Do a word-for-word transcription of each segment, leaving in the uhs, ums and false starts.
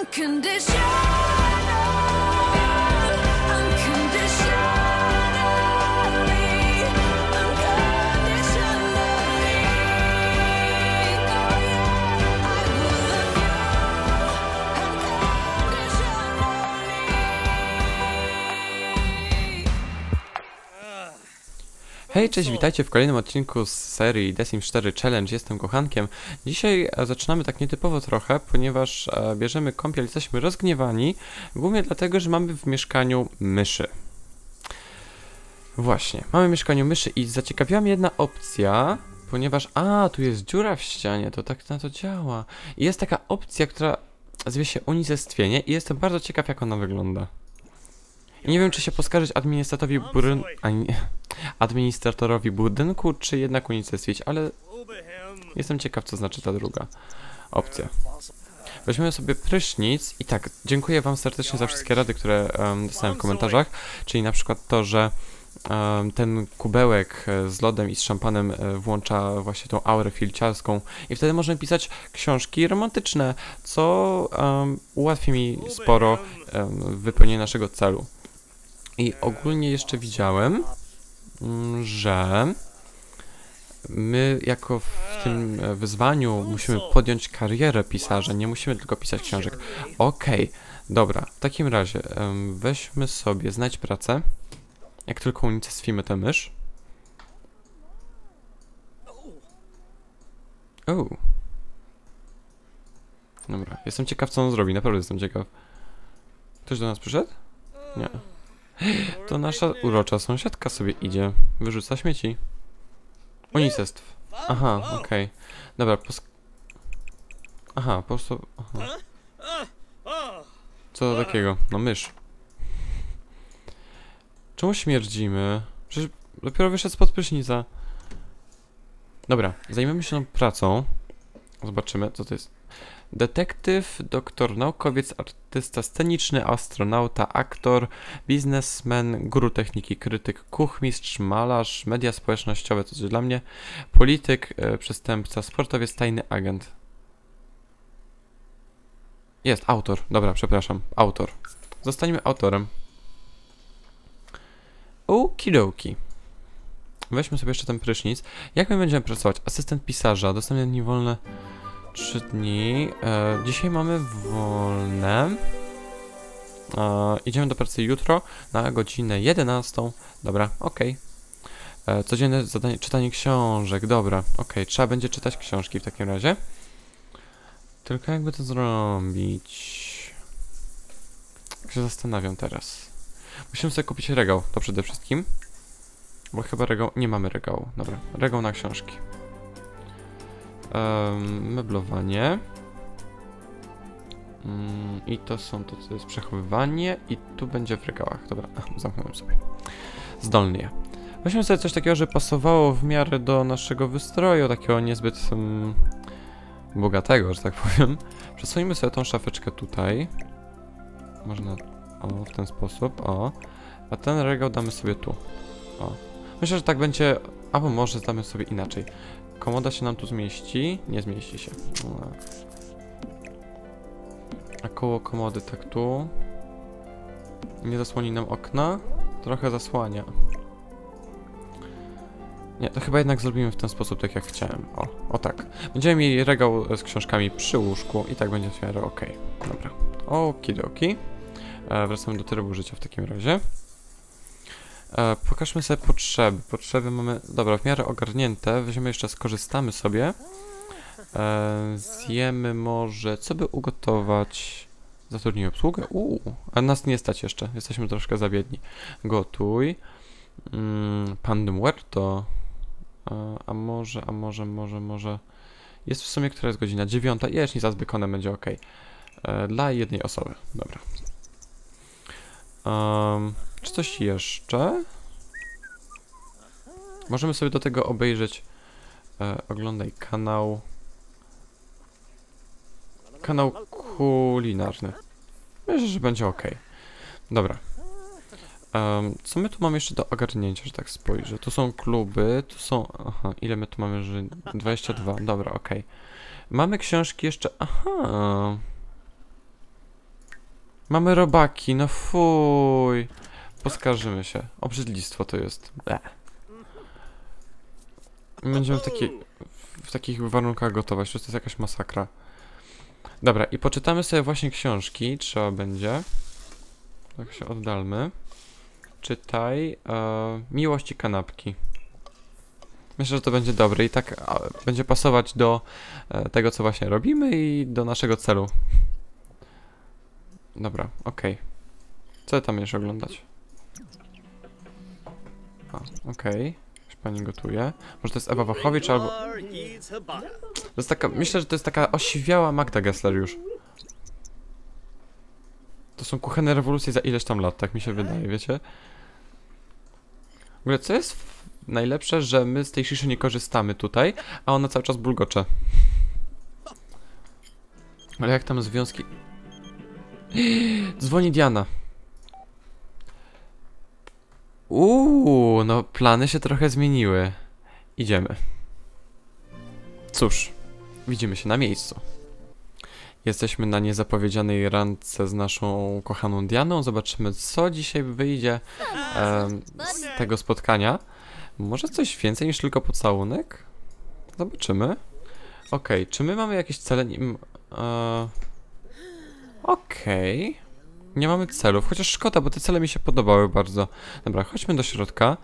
Hej, cześć, witajcie w kolejnym odcinku z serii The Sims cztery Challenge. Jestem kochankiem. Dzisiaj e, zaczynamy tak nietypowo trochę, ponieważ e, bierzemy kąpiel, jesteśmy rozgniewani, głównie dlatego, że mamy w mieszkaniu myszy. Właśnie, mamy w mieszkaniu myszy i zaciekawiła mnie jedna opcja, ponieważ, a, tu jest dziura w ścianie, to tak na to działa. I jest taka opcja, która zwie się unicestwienie i jestem bardzo ciekaw, jak ona wygląda. I nie wiem, czy się poskarżyć administratorowi buryn... administratorowi budynku, czy jednak unicestwić, ale jestem ciekaw, co znaczy ta druga opcja. Weźmiemy sobie prysznic i tak, dziękuję wam serdecznie za wszystkie rady, które um, dostałem w komentarzach, czyli na przykład to, że um, ten kubełek z lodem i z szampanem um, włącza właśnie tą aurę filciarską i wtedy możemy pisać książki romantyczne, co um, ułatwi mi sporo um, wypełnienie naszego celu. I ogólnie jeszcze widziałem, że my jako w tym wyzwaniu musimy podjąć karierę pisarza, nie musimy tylko pisać książek. Okej, okay, dobra, w takim razie um, weźmy sobie, znajdź pracę, jak tylko unicestwimy tę mysz. O. Dobra, jestem ciekaw, co on zrobi, naprawdę jestem ciekaw. Ktoś do nas przyszedł? Nie. To nasza urocza sąsiadka sobie idzie. Wyrzuca śmieci. Unicestw. Aha, okej. Okay. Dobra, pos... Aha, po prostu... Aha. Co to takiego? No mysz. Czemu śmierdzimy? Przecież dopiero wyszedł spod prysznica. Dobra, zajmiemy się tą pracą. Zobaczymy, co to jest. Detektyw, doktor, naukowiec, artysta sceniczny, astronauta, aktor, biznesmen, guru techniki, krytyk, kuchmistrz, malarz, media społecznościowe, to coś dla mnie, polityk, e, przestępca, sportowiec, tajny agent. Jest, autor. Dobra, przepraszam. Autor. Zostaniemy autorem. Okidoki. Weźmy sobie jeszcze ten prysznic. Jak my będziemy pracować? Asystent pisarza, dostępne dni wolne... Trzy dni. E, dzisiaj mamy wolne. E, idziemy do pracy jutro na godzinę jedenastą. Dobra, okej. Okay. Codzienne zadanie, czytanie książek. Dobra, okej. Okay. Trzeba będzie czytać książki w takim razie. Tylko jakby to zrobić? Jak się zastanawiam teraz. Musimy sobie kupić regał, to przede wszystkim. Bo chyba regał... Nie mamy regału. Dobra, regał na książki. Um, meblowanie um, i to są to, co jest przechowywanie i tu będzie w regałach. Dobra, zamknąłem sobie. Zdolnie. Weźmy sobie coś takiego, że pasowało w miarę do naszego wystroju, takiego niezbyt um, bogatego, że tak powiem. Przesunijmy sobie tą szafeczkę tutaj. Można, o, w ten sposób, o. A ten regał damy sobie tu. O. Myślę, że tak będzie, albo może damy sobie inaczej. Komoda się nam tu zmieści? Nie zmieści się. A koło komody tak tu. Nie zasłoni nam okna? Trochę zasłania. Nie, to chyba jednak zrobimy w ten sposób, tak jak chciałem. O, o tak. Będziemy mieli regał z książkami przy łóżku i tak będzie w miarę ok. Dobra. Okidoki. E, wracamy do trybu życia w takim razie. E, pokażmy sobie potrzeby. Potrzeby mamy, dobra, w miarę ogarnięte. Weźmiemy jeszcze, skorzystamy sobie. E, zjemy może, co by ugotować? Zatrudnij obsługę? Uuu, a nas nie stać jeszcze. Jesteśmy troszkę za biedni. Gotuj. Mm, Pan de Muerto. E, a może, a może, może, może... Jest w sumie, która jest godzina? Dziewiąta. Jecznica z bekonem będzie ok. E, dla jednej osoby. Dobra. Um, czy coś jeszcze? Możemy sobie do tego obejrzeć. E, oglądaj kanał. Kanał kulinarny. Myślę, że będzie ok. Dobra. Um, co my tu mamy jeszcze do ogarnięcia, że tak spojrzę? Tu są kluby, tu są... Aha, ile my tu mamy, że... dwadzieścia dwa. Dobra, ok. Mamy książki jeszcze... Aha. Mamy robaki, no fuj. Poskarżymy się. Obrzydlistwo to jest. Bleh. Będziemy w, takie, w takich warunkach gotować, to jest jakaś masakra. Dobra, i poczytamy sobie właśnie książki, trzeba będzie. Tak się oddalmy. Czytaj e, Miłość i kanapki. Myślę, że to będzie dobre i tak a, będzie pasować do e, tego, co właśnie robimy i do naszego celu. Dobra, okej. Okay. Co tam jeszcze oglądać? A, okej. Okay. Pani gotuje. Może to jest Ewa Wachowicz albo... To jest taka... Myślę, że to jest taka osiwiała Magda Gessler już. To są kuchenne rewolucje za ileś tam lat, tak mi się wydaje, wiecie? W ogóle co jest najlepsze, że my z tej sziszy nie korzystamy tutaj, a ona cały czas bulgocze. Ale jak tam związki... Dzwoni Diana. Uuu, no plany się trochę zmieniły. Idziemy. Cóż, widzimy się na miejscu. Jesteśmy na niezapowiedzianej randce z naszą kochaną Dianą. Zobaczymy, co dzisiaj wyjdzie e, z tego spotkania. Może coś więcej niż tylko pocałunek? Zobaczymy. Okej, okay, czy my mamy jakieś cele? E, Okej. Okay. Nie mamy celów, chociaż szkoda, bo te cele mi się podobały bardzo. Dobra, chodźmy do środka.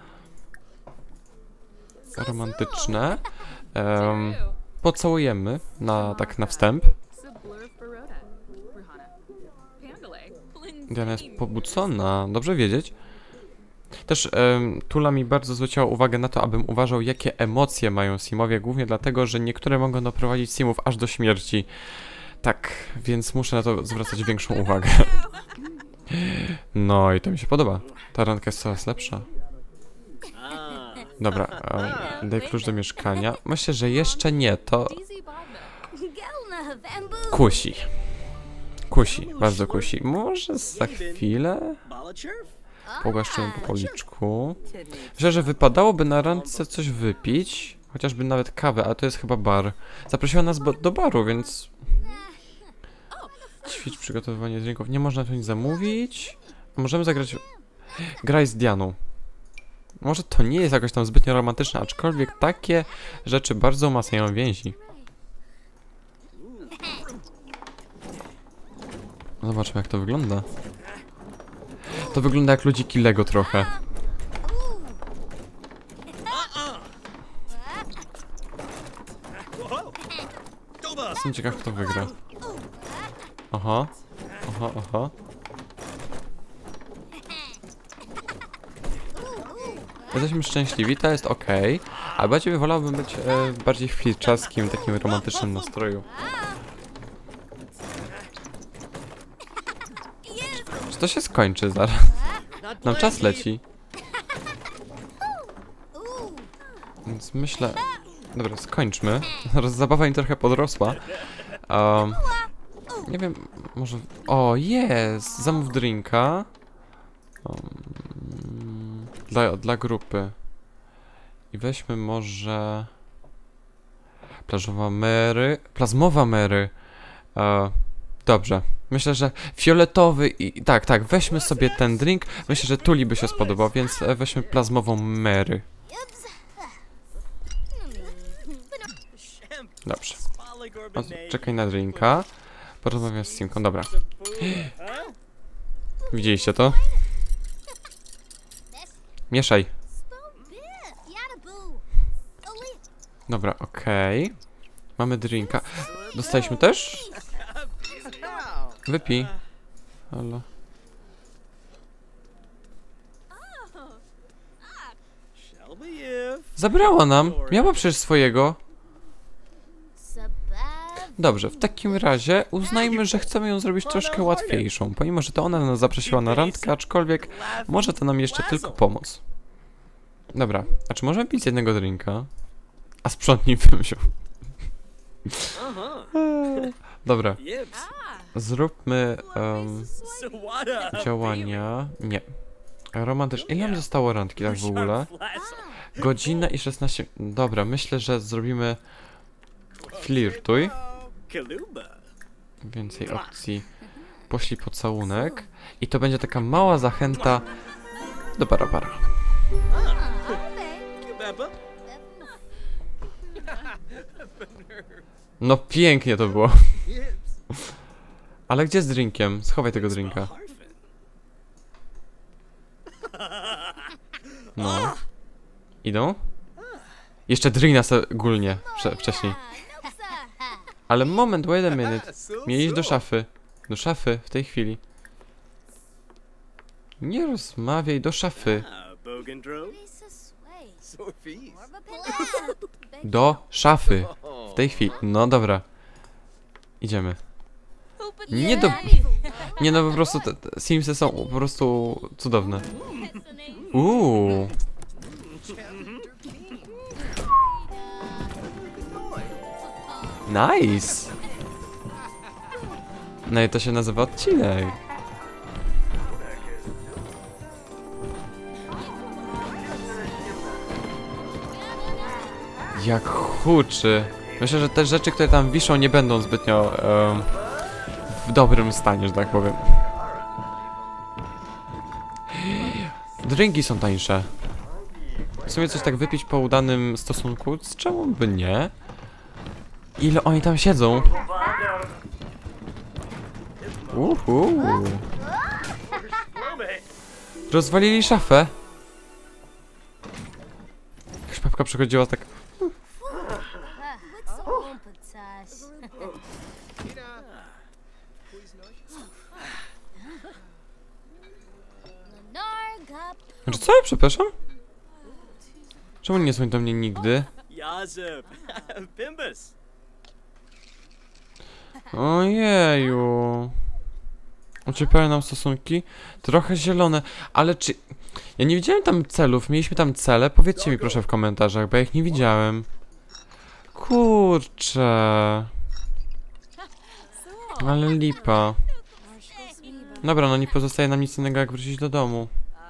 Romantyczne. Um, pocałujemy na, tak na wstęp. Diana jest pobudzona, dobrze wiedzieć. Też um, Tula mi bardzo zwróciła uwagę na to, abym uważał, jakie emocje mają Simowie, głównie dlatego, że niektóre mogą doprowadzić Simów aż do śmierci. Tak, więc muszę na to zwracać większą uwagę. No i to mi się podoba. Ta randka jest coraz lepsza. Dobra, um, daj klucz do mieszkania. Myślę, że jeszcze nie, to... Kusi. Kusi, bardzo kusi. Może za chwilę? Pogłaszczymy po policzku. Myślę, że wypadałoby na randce coś wypić. Chociażby nawet kawę, ale to jest chyba bar. Zaprosiła nas do baru, więc... Ćwicz przygotowywanie drinków. Nie można tu nic zamówić. Możemy zagrać... Graj z Dianą. Może to nie jest jakoś tam zbytnio romantyczne, aczkolwiek takie rzeczy bardzo umacniają więzi. Zobaczmy, jak to wygląda. To wygląda jak ludziki Lego trochę. Jestem ciekaw, kto wygra. Aha, aha, aha. Jesteśmy szczęśliwi, to jest ok, ale bardziej wolałbym być e, bardziej w flirczaskim, takim romantycznym nastroju. Czy to się skończy zaraz? Nam czas leci. Więc myślę... Dobra, skończmy. Zaraz zabawa mi trochę podrosła. Um, nie wiem, może... O, jest! Zamów drinka. Um, dla, dla grupy. I weźmy może... Plażowa Mary... Plazmowa Mary. Uh, dobrze. Myślę, że fioletowy i... Tak, tak, weźmy sobie ten drink. Myślę, że Tuli by się spodobał, więc weźmy plazmową Mary. Dobrze. O, czekaj na drinka. Porozmawiam z Simką, dobra. Widzieliście to? Mieszaj. Dobra, okej. Okay. Mamy drinka. Dostaliśmy też? Wypij. Halo. Zabrała nam. Miała przecież swojego. Dobrze, w takim razie uznajmy, że chcemy ją zrobić troszkę łatwiejszą, pomimo że to ona nas zaprosiła na randkę, aczkolwiek może to nam jeszcze tylko pomóc. Dobra, a czy możemy pić z jednego drinka? A sprzątnij bym wziął. Dobra, zróbmy um, działania. Nie. Romantyczne. Ile nam zostało randki tak w ogóle? Godzina i szesnaście. Dobra, myślę, że zrobimy flirtuj. Więcej opcji. poślij pocałunek. I to będzie taka mała zachęta do para-para. No pięknie to było. Ale gdzie z drinkiem? Schowaj tego drinka. No. Idą? Jeszcze drina se gulnie wcze wcześniej. Ale moment, wait a minute. Mieli iść do szafy. Do szafy w tej chwili. Nie rozmawiaj, do szafy. Do szafy. W tej chwili. No dobra. Idziemy. Nie do... Nie no, po prostu te, te Simsy są po prostu cudowne. Uuu. Nice. No i to się nazywa odcinek. Jak huczy. Myślę, że te rzeczy, które tam wiszą, nie będą zbytnio um, w dobrym stanie, że tak powiem. Drinki są tańsze. W sumie coś tak wypić po udanym stosunku, z czemu by nie? Ile oni tam siedzą? Uhu. Rozwalili szafę. Jakaś babka przychodziła tak... Znaczy co? Przepraszam? Czemu nie są do mnie nigdy? Ojeju. Ociepiają nam stosunki. Trochę zielone, ale czy... Ja nie widziałem tam celów, mieliśmy tam cele. Powiedzcie mi proszę w komentarzach, bo ja ich nie widziałem. Kurczę. Ale lipa. Dobra, no nie pozostaje nam nic innego jak wrócić do domu.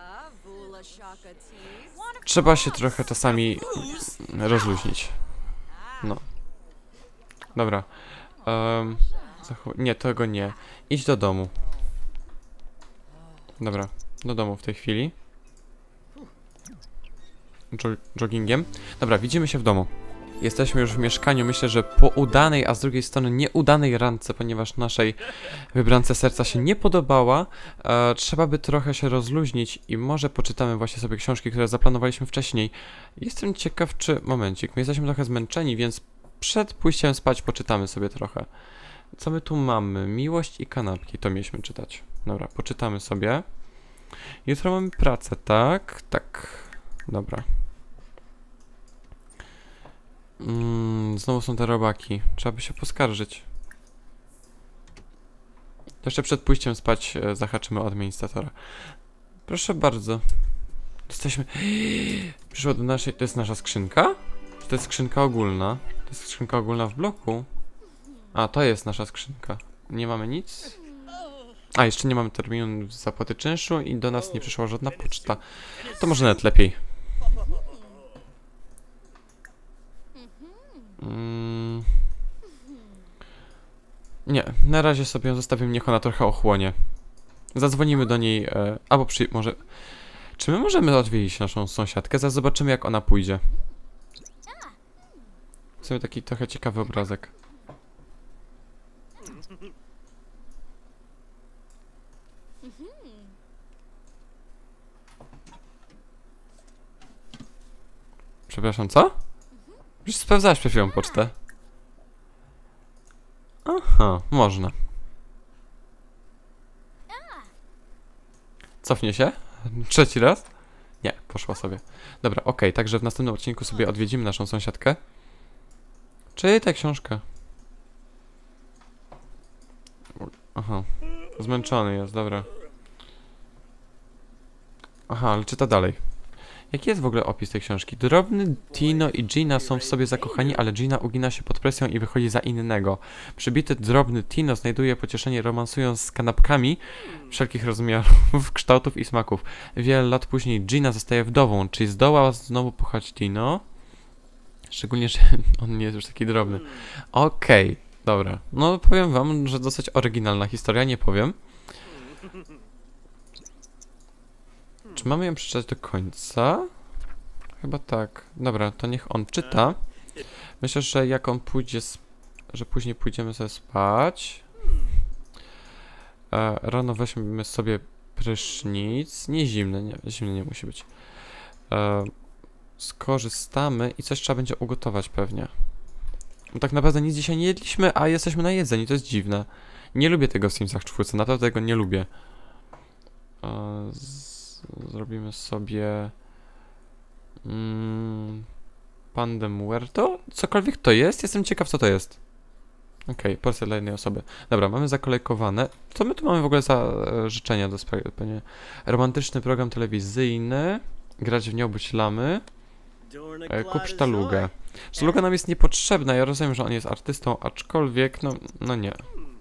Trzeba się trochę czasami rozluźnić. No. Dobra. Um, nie, tego nie. Idź do domu. Dobra, do domu w tej chwili. Jo joggingiem. Dobra, widzimy się w domu. Jesteśmy już w mieszkaniu. Myślę, że po udanej, a z drugiej strony nieudanej randce, ponieważ naszej wybrance serca się nie podobała, e, trzeba by trochę się rozluźnić i może poczytamy właśnie sobie książki, które zaplanowaliśmy wcześniej. Jestem ciekaw, czy... Momencik, my jesteśmy trochę zmęczeni, więc przed pójściem spać poczytamy sobie trochę. Co my tu mamy? Miłość i kanapki. To mieliśmy czytać. Dobra, poczytamy sobie. Jutro mamy pracę, tak? Tak. Dobra. Mm, znowu są te robaki. Trzeba by się poskarżyć. To jeszcze przed pójściem spać e, zahaczymy od administratora. Proszę bardzo. Jesteśmy... Przyszło do naszej... To jest nasza skrzynka? Czy to jest skrzynka ogólna? To jest skrzynka ogólna w bloku? A, to jest nasza skrzynka. Nie mamy nic? A, jeszcze nie mamy terminu zapłaty czynszu i do nas nie przyszła żadna poczta. To może nawet lepiej. Mm. Nie, na razie sobie ją zostawimy, niech ona trochę ochłonie. Zadzwonimy do niej, e, albo przy... może... Czy my możemy odwiedzić naszą sąsiadkę? Zaraz zobaczymy, jak ona pójdzie. W sumie taki trochę ciekawy obrazek. Przepraszam, co? Już sprawdzałeś przed chwilą pocztę. Aha, można. Cofnie się? Trzeci raz? Nie, poszła sobie. Dobra, okej, okay, także w następnym odcinku sobie odwiedzimy naszą sąsiadkę. Czytaj książkę. Aha, zmęczony jest, dobra. Aha, ale czyta dalej. Jaki jest w ogóle opis tej książki? Drobny Tino i Gina są w sobie zakochani, ale Gina ugina się pod presją i wychodzi za innego. Przybity drobny Tino znajduje pocieszenie romansując z kanapkami wszelkich rozmiarów, kształtów i smaków. Wiele lat później Gina zostaje wdową. Czy zdoła znowu pochać Tino? Szczególnie, że on nie jest już taki drobny. Okej, okay, dobra. No powiem wam, że dosyć oryginalna historia, nie powiem. Czy mamy ją przeczytać do końca? Chyba tak. Dobra, to niech on czyta. Myślę, że jak on pójdzie, sp że później pójdziemy sobie spać. E, rano weźmiemy sobie prysznic. Nie zimny, nie, zimny nie musi być. E, skorzystamy i coś trzeba będzie ugotować pewnie. No tak naprawdę nic dzisiaj nie jedliśmy, a jesteśmy na jedzeniu, to jest dziwne. Nie lubię tego w Simsach czwórce, naprawdę tego nie lubię. E, z zrobimy sobie... Mm, Pan de Muerto? Cokolwiek to jest? Jestem ciekaw, co to jest. Okej, okay, porcja dla jednej osoby. Dobra, mamy zakolejkowane. Co my tu mamy w ogóle za e, życzenia do spełnienia? Romantyczny program telewizyjny. Grać w nią być lamy. E, kup sztalugę. Sztaluga nam jest niepotrzebna. Ja rozumiem, że on jest artystą, aczkolwiek, no, no nie.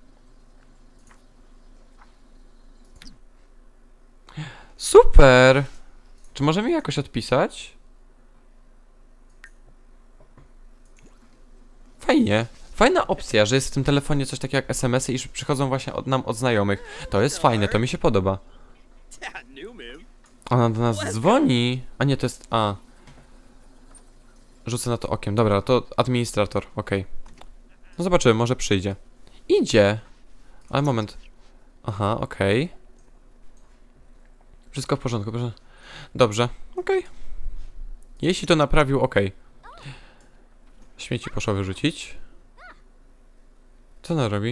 Super! Czy możemy jakoś odpisać? Fajnie. Fajna opcja, że jest w tym telefonie coś takiego jak es em esy i że przychodzą właśnie od nam od znajomych. To jest fajne, to mi się podoba. Ona do nas dzwoni. A nie, to jest... A. Rzucę na to okiem. Dobra, to administrator. Okej. Okay. No zobaczymy, może przyjdzie. Idzie. Ale moment. Aha, okej. Okay. Wszystko w porządku, proszę. Dobrze, okej. Okay. Jeśli to naprawił, okej. Okay. Śmieci poszło wyrzucić. Co ona robi?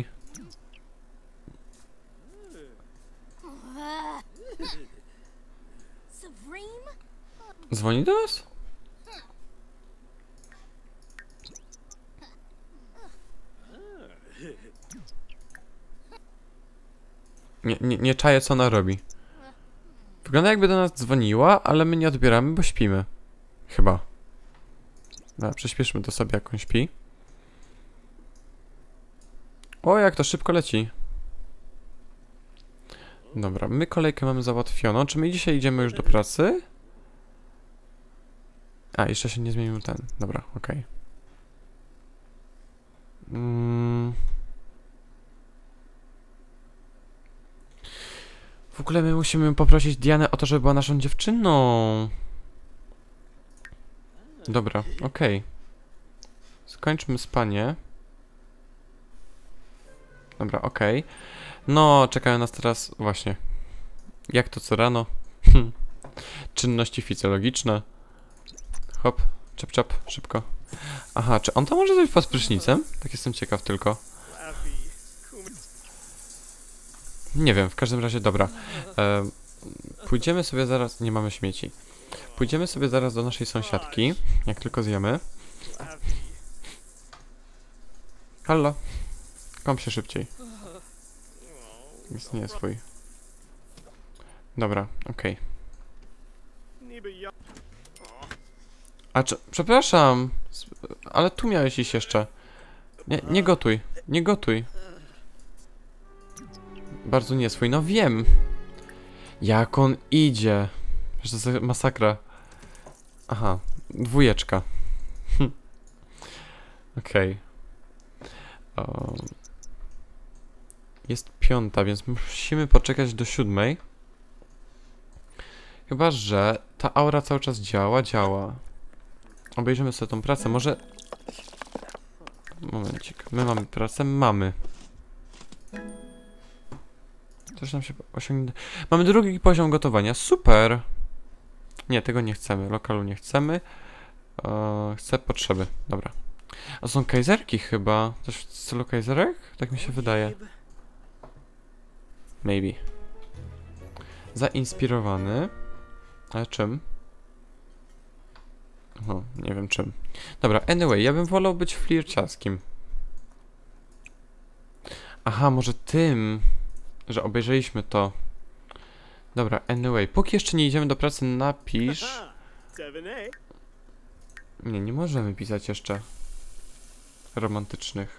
Dzwoni do nas? Nie, nie, nie czaję, co ona robi. Wygląda, jakby do nas dzwoniła, ale my nie odbieramy, bo śpimy. Chyba. Dobra, przyspieszmy to sobie, jak on śpi. O, jak to szybko leci. Dobra, my kolejkę mamy załatwioną. Czy my dzisiaj idziemy już do pracy? A, jeszcze się nie zmienił ten. Dobra, okej. Okay. Mm. W ogóle my musimy poprosić Dianę o to, żeby była naszą dziewczyną. Dobra, okej. Okay. Skończmy spanie. Dobra, okej. Okay. No, czekają nas teraz właśnie. Jak to co rano? Czynności fizjologiczne. Hop, czap czap, szybko. Aha, czy on to może zrobić pod prysznicem? Tak jestem ciekaw tylko. Nie wiem, w każdym razie dobra. E, pójdziemy sobie zaraz... Nie mamy śmieci. Pójdziemy sobie zaraz do naszej sąsiadki, jak tylko zjemy. Halo. Kąp się szybciej. Jest nie swój. Dobra, okej. Okay. A czy... Przepraszam. Ale tu miałeś iść jeszcze. Nie, nie gotuj. Nie gotuj. Bardzo nie swój. No wiem. Jak on idzie. Że to jest masakra. Aha. Dwójeczka. Okej. Okay. Jest piąta, więc musimy poczekać do siódmej. Chyba że ta aura cały czas działa, działa. Obejrzymy sobie tą pracę, może... Momencik, my mamy pracę? Mamy. Coś nam się osiągnie... Mamy drugi poziom gotowania, super! Nie, tego nie chcemy, lokalu nie chcemy. Eee, chcę potrzeby, dobra. A są kajzerki chyba? Coś w stylu kajzerek? Tak mi się wydaje. Maybe. Zainspirowany. Ale czym? O, nie wiem czym. Dobra, anyway, ja bym wolał być flirciaskim. Aha, może tym, że obejrzeliśmy to. Dobra, anyway, póki jeszcze nie idziemy do pracy, napisz... Nie, nie możemy pisać jeszcze romantycznych.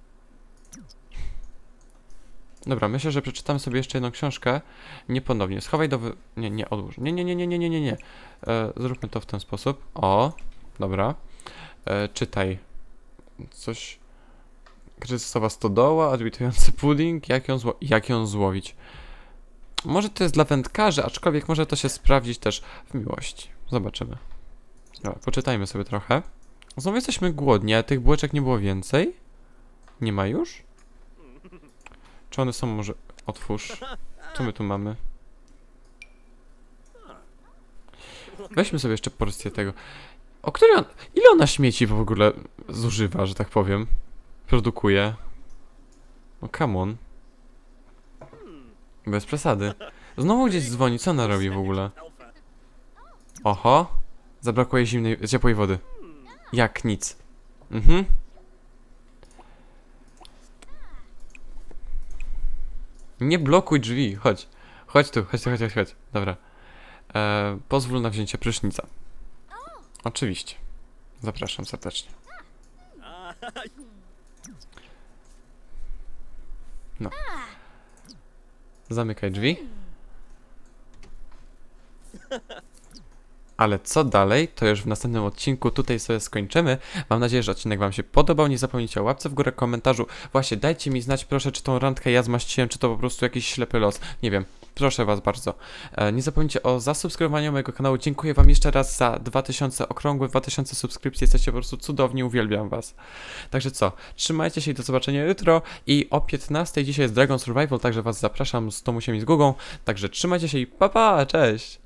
Dobra, myślę, że przeczytam sobie jeszcze jedną książkę. Nie ponownie. Schowaj do... Wy... Nie, nie, odłóż. Nie, nie, nie, nie, nie, nie, nie, nie. E, zróbmy to w ten sposób. O, dobra. E, czytaj. Coś... Kryzysowa stodoła, odbitujący pudding. Jak ją, zło... Jak ją złowić? Może to jest dla wędkarzy, aczkolwiek może to się sprawdzić też w miłości. Zobaczymy. Dobra, poczytajmy sobie trochę. Znowu jesteśmy głodni, a tych bułeczek nie było więcej? Nie ma już? Czy one są może... Otwórz. Co my tu mamy? Weźmy sobie jeszcze porcję tego. O której on... Ile ona śmieci w ogóle zużywa, że tak powiem? Produkuje. No come on. Bez przesady. Znowu gdzieś dzwoni, co ona robi w ogóle? Oho. Zabrakło jej zimnej, ciepłej wody. Jak nic. Mhm. Nie blokuj drzwi, chodź. Chodź tu, chodź tu, chodź, chodź, chodź. Dobra. E, pozwól na wzięcie prysznica. Oczywiście. Zapraszam serdecznie. No. Zamykaj drzwi. Ale co dalej, to już w następnym odcinku tutaj sobie skończymy. Mam nadzieję, że odcinek wam się podobał. Nie zapomnijcie o łapce w górę, komentarzu. Właśnie, dajcie mi znać proszę, czy tą randkę ja zmaściłem, czy to po prostu jakiś ślepy los. Nie wiem. Proszę was bardzo. E, nie zapomnijcie o zasubskrybowaniu mojego kanału. Dziękuję wam jeszcze raz za dwa tysiące, okrągłe dwa tysiące subskrypcji. Jesteście po prostu cudowni, uwielbiam was. Także co, trzymajcie się i do zobaczenia jutro. I o piętnastej dzisiaj jest Dragon Survival, także was zapraszam z Tomusiem i z Gugą. Także trzymajcie się i pa pa, cześć!